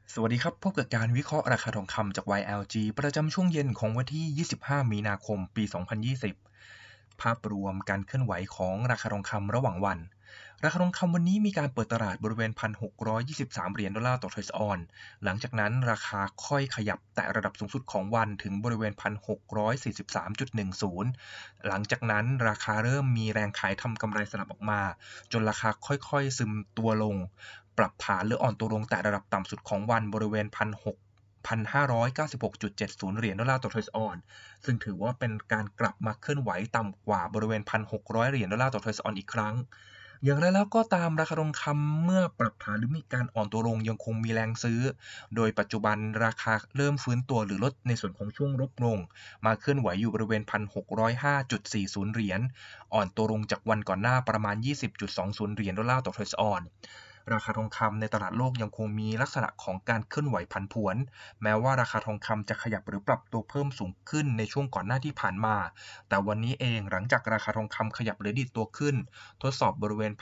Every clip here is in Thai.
สวัสดีครับพบกับการวิเคราะห์ราคาทองคำจาก YLG ประจำช่วงเย็นของวันที่ 25 มีนาคม ปี 2020 ภาพรวมการเคลื่อนไหวของราคาทองคำระหว่างวัน ราคาทองคำวันนี้มีการเปิดตลาดบริเวณ 1,623 เหรียญดอลลาร์ต่อทรัลล์ออนซ์หลังจากนั้นราคาค่อยขยับแตะระดับสูงสุดของวันถึงบริเวณ 1,643.10 หลังจากนั้นราคาเริ่มมีแรงขายทำกำไรสลับออกมาจนราคาค่อยๆซึมตัวลง ปรับฐานหรืออ่อนตัวลงแต่ระดับต่ำสุดของวันบริเวณ 1,596.70 เหรียญดอลลาร์ต่อทรัลล์ออนซ์ซึ่งถือว่าเป็นการกลับมาเคลื่อนไหวต่ำกว่าบริเวณ 1,600 เหรียญดอลลาร์ต่อทรัลล์ออนซ์อีกครั้งอย่างไรแล้วก็ตามราคาทองคำเมื่อปรับฐานหรือมีการอ่อนตัวลงยังคงมีแรงซื้อโดยปัจจุบันราคาเริ่มฟื้นตัวหรือลดในส่วนของช่วงลดลงมาเคลื่อนไหวอยู่บริเวณ 1,605.40 เหรียญอ่อนตัวลงจากวันก่อนหน้าประมาณ 20.20 เหรียญดอลลาร์ต่อทรัลล์ออนซ์ ราคาทองคำในตลาดโลกยังคงมีลักษณะของการเคลื่อนไหวผันผวนแม้ว่าราคาทองคำจะขยับหรือปรับตัวเพิ่มสูงขึ้นในช่วงก่อนหน้าที่ผ่านมาแต่วันนี้เองหลังจากราคาทองคำขยับหรือดีดตัวขึ้นทดสอบบริเวณ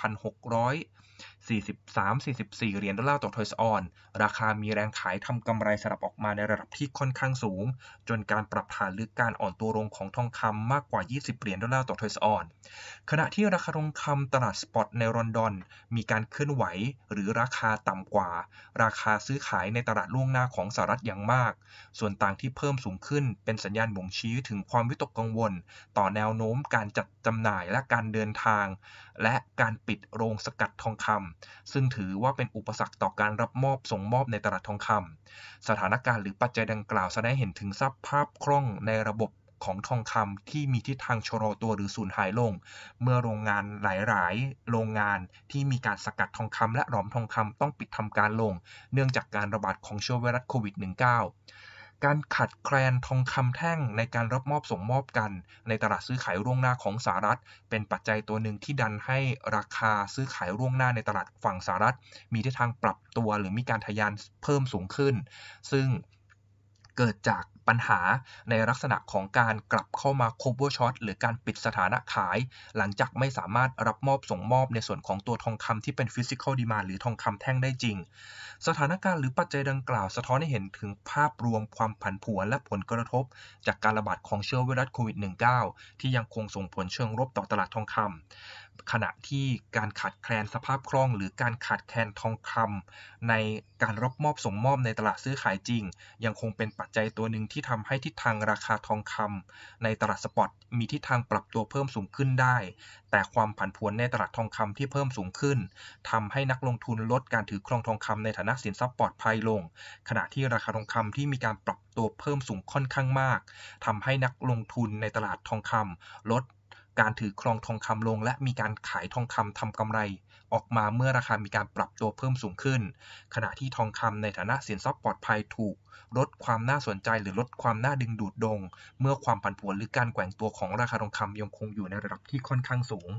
1,643-44 เหรียญดอลลาร์ต่อทรัลล์ออนซ์ราคามีแรงขายทำกำไรสลับออกมาในระดับที่ค่อนข้างสูงจนการปรับฐานหรือการอ่อนตัวลงของทองคำมากกว่า 20 เหรียญดอลลาร์ต่อทรัลล์ออนซ์ ขณะที่ราคาทองคำตลาดสปอตในลอนดอนมีการเคลื่อนไหวหรือราคาต่ำกว่าราคาซื้อขายในตลาดล่วงหน้าของสหรัฐอย่างมากส่วนต่างที่เพิ่มสูงขึ้นเป็นสัญญาณบ่งชี้ถึงความวิตกกังวลต่อแนวโน้มการจัดจำหน่ายและการเดินทางและการปิดโรงสกัดทองคำซึ่งถือว่าเป็นอุปสรรคต่อการรับมอบส่งมอบในตลาดทองคำสถานการณ์หรือปัจจัยดังกล่าวแสดงให้เห็นถึงสภาพคล่องในระบบของทองคำที่มีทิศทางชะลอตัวหรือสูญหายลงเมื่อโรงงานหลายๆโรงงานที่มีการสกัดทองคำและหลอมทองคำต้องปิดทำการลงเนื่องจากการระบาดของเชื้อไวรัสโควิด -19 การขาดแคลนทองคำแท่งในการรับมอบส่งมอบกันในตลาดซื้อขายล่วงหน้าของสหรัฐเป็นปัจจัยตัวหนึ่งที่ดันให้ราคาซื้อขายล่วงหน้าในตลาดฝั่งสหรัฐมีทิศทางปรับตัวหรือมีการทะยานเพิ่มสูงขึ้นซึ่งเกิดจากปัญหาในลักษณะของการกลับเข้ามา cover short หรือการปิดสถานะขายหลังจากไม่สามารถรับมอบส่งมอบในส่วนของตัวทองคำที่เป็น physical demand หรือทองคำแท่งได้จริงสถานการณ์หรือปัจจัยดังกล่าวสะท้อนให้เห็นถึงภาพรวมความผันผวนและผลกระทบจากการระบาดของเชื้อไวรัสโควิด -19 ที่ยังคงส่งผลเชิงลบต่อตลาดทองคำขณะที่การขาดแคลนสภาพคล่องหรือการขาดแคลนทองคำในการรับมอบส่งมอบในตลาดซื้อขายจริงยังคงเป็นปัจจัยตัวหนึ่งที่ทำให้ทิศทางราคาทองคำในตลาดสปอตมีทิศทางปรับตัวเพิ่มสูงขึ้นได้แต่ความผันผวนในตลาดทองคำที่เพิ่มสูงขึ้นทำให้นักลงทุนลดการถือครองทองคำในฐานะสินทรัพย์ปลอดภัยลงขณะที่ราคาทองคำที่มีการปรับตัวเพิ่มสูงค่อนข้างมากทำให้นักลงทุนในตลาดทองคำลดการถือครองทองคำลงและมีการขายทองคำทำกำไรออกมาเมื่อราคามีการปรับตัวเพิ่มสูงขึ้นขณะที่ทองคำในฐานะสินทรัพย์ปลอดภัยถูกลดความน่าสนใจหรือลดความน่าดึงดูดลงเมื่อความผันผวนหรือการแกว่งตัวของราคาทองคำยังคงอยู่ในระดับที่ค่อนข้างสูง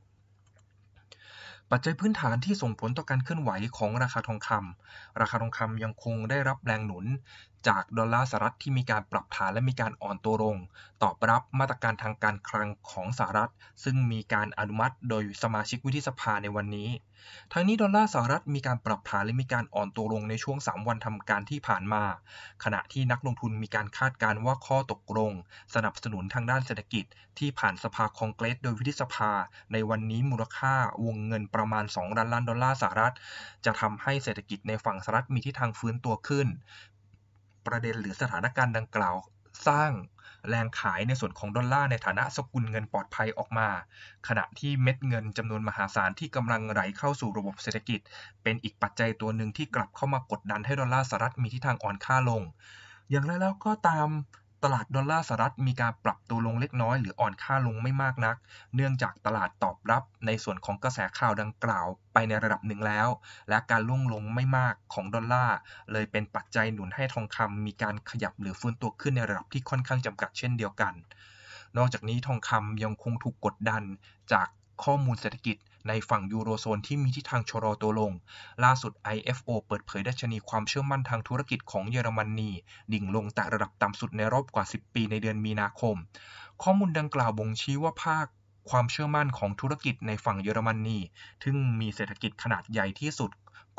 ปัจจัยพื้นฐานที่ส่งผลต่อการเคลื่อนไหวของราคาทองคำราคาทองคำยังคงได้รับแรงหนุนจากดอลลาร์สหรัฐที่มีการปรับฐานและมีการอ่อนตัวลงตอบรับมาตรการทางการคลังของสหรัฐซึ่งมีการอนุมัติโดยสมาชิกวุฒิสภาในวันนี้ทั้งนี้ดอลลาร์สหรัฐมีการปรับฐานและมีการอ่อนตัวลงในช่วง3วันทำการที่ผ่านมาขณะที่นักลงทุนมีการคาดการณ์ว่าข้อตกลงสนับสนุนทางด้านเศรษฐกิจที่ผ่านสภาคองเกรสโดยวุฒิสภาในวันนี้มูลค่าวงเงินประมาณ2ล้านล้านดอลลาร์สหรัฐจะทำให้เศรษฐกิจในฝั่งสหรัฐมีทิศทางฟื้นตัวขึ้นประเด็นหรือสถานการณ์ดังกล่าวสร้างแรงขายในส่วนของดอลลาร์ในฐานะสกุลเงินปลอดภัยออกมาขณะที่เม็ดเงินจำนวนมหาศาลที่กำลังไหลเข้าสู่ระบบเศรษฐกิจเป็นอีกปัจจัยตัวหนึ่งที่กลับเข้ามากดดันให้ดอลลาร์สหรัฐมีทิศทางอ่อนค่าลงอย่างไรแล้วก็ตามตลาดดอลลาร์สหรัฐมีการปรับตัวลงเล็กน้อยหรืออ่อนค่าลงไม่มากนักเนื่องจากตลาดตอบรับในส่วนของกระแสข่าวดังกล่าวไปในระดับหนึ่งแล้วและการร่วงลงไม่มากของดอลลาร์เลยเป็นปัจจัยหนุนให้ทองคำมีการขยับหรือฟื้นตัวขึ้นในระดับที่ค่อนข้างจำกัดเช่นเดียวกันนอกจากนี้ทองคำยังคงถูกกดดันจากข้อมูลเศรษฐกิจในฝั่งยูโรโซนที่มีทิศทางชะลอตัวลงล่าสุด IFO เปิดเผยดัชนีความเชื่อมั่นทางธุรกิจของเยอรมนีดิ่งลงแต่ระดับต่ำสุดในรอบกว่า10ปีในเดือนมีนาคมข้อมูลดังกล่าวบ่งชี้ว่าภาคความเชื่อมั่นของธุรกิจในฝั่งเยอรมนีซึ่งมีเศรษฐกิจขนาดใหญ่ที่สุด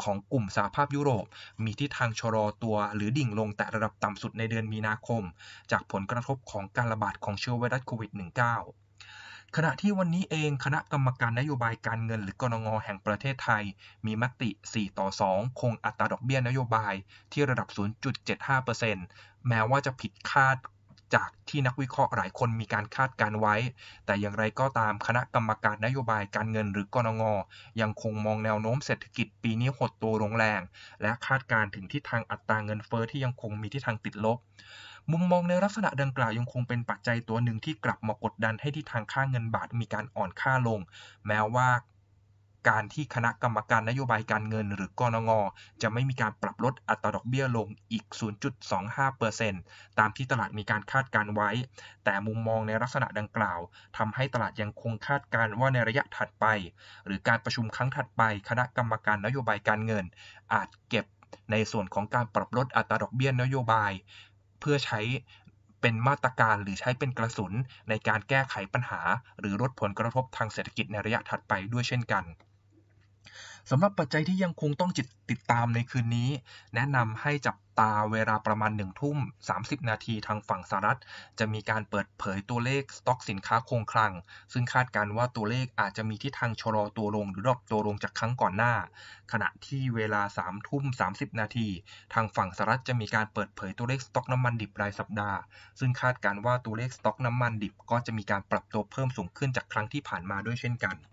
ของกลุ่มสหภาพยุโรปมีทิศทางชะลอตัวหรือดิ่งลงแต่ระดับต่ำสุดในเดือนมีนาคมจากผลกระทบของการระบาดของเชื้อไวรัสโควิด -19 ขณะที่วันนี้เองคณะกรรมการนโยบายการเงินหรือกนง.แห่งประเทศไทยมีมติ 4-2 คงอัตราดอกเบี้ยนโยบายที่ระดับ 0.75% แม้ว่าจะผิดคาดจากที่นักวิเคราะห์หลายคนมีการคาดการไว้แต่อย่างไรก็ตามคณะกรรมการนโยบายการเงินหรือกนง.ยังคงมองแนวโน้มเศรษฐกิจปีนี้หดตัวลงแรงและคาดการณ์ถึงทิศทางอัตราเงินเฟ้อที่ยังคงมีทิศทางติดลบมุมมองในลักษณะดังกล่าวยังคงเป็นปัจจัยตัวหนึ่งที่กลับมากดดันให้ทิศทางค่าเงินบาทมีการอ่อนค่าลงแม้ว่าการที่คณะกรรมการนโยบายการเงินหรือกนง.จะไม่มีการปรับลดอัตราดอกเบี้ยลงอีก 0.25% ตามที่ตลาดมีการคาดการไว้แต่มุมมองในลักษณะดังกล่าวทำให้ตลาดยังคงคาดการว่าในระยะถัดไปหรือการประชุมครั้งถัดไปคณะกรรมการนโยบายการเงินอาจเก็บในส่วนของการปรับลดอัตราดอกเบี้ยนโยบายเพื่อใช้เป็นมาตรการหรือใช้เป็นกระสุนในการแก้ไขปัญหาหรือลดผลกระทบทางเศรษฐกิจในระยะถัดไปด้วยเช่นกันสำหรับปัจจัยที่ยังคงต้องติดตามในคืนนี้แนะนำให้จับตาเวลาประมาณ 19:30 นาทีทางฝั่งสหรัฐจะมีการเปิดเผยตัวเลขสต็อกสินค้าคงคลังซึ่งคาดการณ์ว่าตัวเลขอาจจะมีทิศทางชะลอตัวลงหรือดรอปตัวลงจากครั้งก่อนหน้าขณะที่เวลา 3:30 นาทีทางฝั่งสหรัฐจะมีการเปิดเผยตัวเลขสต็อกน้ำมันดิบรายสัปดาห์ซึ่งคาดการณ์ว่าตัวเลขสต็อกน้ำมันดิบก็จะมีการปรับตัวเพิ่มสูงขึ้นจากครั้งที่ผ่านมาด้วยเช่นกัน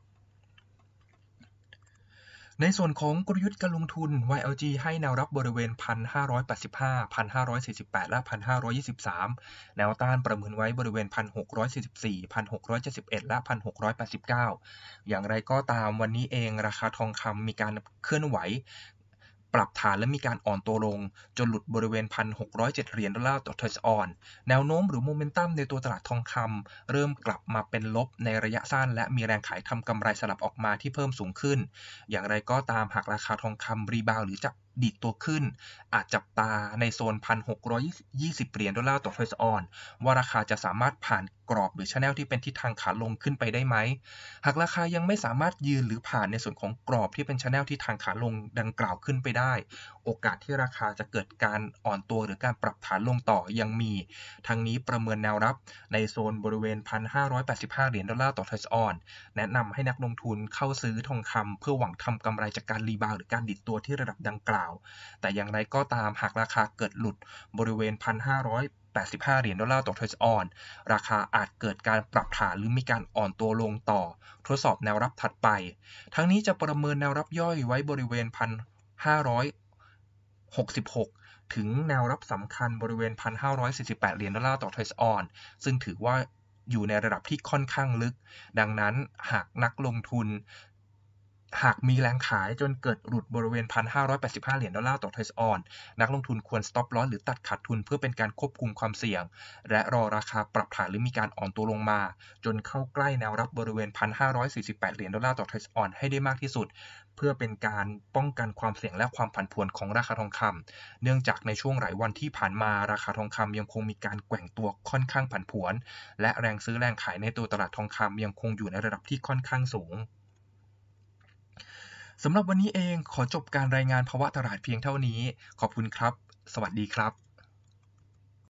ในส่วนของกลยุทธ์การลงทุน YLG ให้แนวรับบริเวณ 1,585 1,548 และ 1,523 แนวต้านประเมินไว้บริเวณ 1,644 1,671 และ 1,689 อย่างไรก็ตามวันนี้เองราคาทองคำมีการเคลื่อนไหวปรับฐานและมีการอ่อนตัวลงจนหลุดบริเวณ 1,607 เหรียญดอลลาร์ต่อทรัลล์ออนแนวโน้มหรือโมเมนตัมในตัวตลาดทองคำเริ่มกลับมาเป็นลบในระยะสั้นและมีแรงขายทำกำไรสลับออกมาที่เพิ่มสูงขึ้นอย่างไรก็ตามหากราคาทองคำรีบาวหรือจะดีดตัวขึ้นอาจจับตาในโซน 1,620 เหรียญดอลลาร์ต่อทรัลล์ออนว่าราคาจะสามารถผ่านกรอบหรือ channel ที่เป็นทิศทางขาลงขึ้นไปได้ไหมหากราคายังไม่สามารถยืนหรือผ่านในส่วนของกรอบที่เป็น channel ที่ทางขาลงดังกล่าวขึ้นไปได้โอกาสที่ราคาจะเกิดการอ่อนตัวหรือการปรับฐานลงต่อยังมีทั้งนี้ประเมินแนวรับในโซนบริเวณ 1,585 เหรียญดอลลาร์ต่อทรัลล์ออนแนะนำให้นักลงทุนเข้าซื้อทองคำเพื่อหวังทำกำไรจากการรีบาวหรือการดิดตัวที่ระดับดังกล่าวแต่อย่างไรก็ตามหากราคาเกิดหลุดบริเวณ 1,585 เหรียญดอลลาร์ต่อทรัลล์ออนราคาอาจเกิดการปรับฐานหรือมีการอ่อนตัวลงต่อทดสอบแนวรับถัดไปทั้งนี้จะประเมินแนวรับย่อยไว้บริเวณ 1,566 ถึงแนวรับสำคัญบริเวณ 1,548 เหรียญดอลลาร์ต่อทรัลล์ออนซึ่งถือว่าอยู่ในระดับที่ค่อนข้างลึกดังนั้นหากนักลงทุนหากมีแรงขายจนเกิดหลุดบริเวณ 1,585 เหรียญดอลลาร์ต่อทรัลล์ออนนักลงทุนควร stop loss หรือตัดขาดทุนเพื่อเป็นการควบคุมความเสี่ยงและรอราคาปรับฐานหรือมีการอ่อนตัวลงมาจนเข้าใกล้แนวรับบริเวณ 1,548 เหรียญดอลลาร์ต่อทรัลล์ออนให้ได้มากที่สุดเพื่อเป็นการป้องกันความเสี่ยงและความผันผวนของราคาทองคำเนื่องจากในช่วงหลายวันที่ผ่านมาราคาทองคำยังคงมีการแกว่งตัวค่อนข้างผันผวนและแรงซื้อแรงขายในตัวตลาดทองคำยังคงอยู่ในระดับที่ค่อนข้างสูงสำหรับวันนี้เองขอจบการรายงานภาวะตลาดเพียงเท่านี้ขอบคุณครับสวัสดีครับ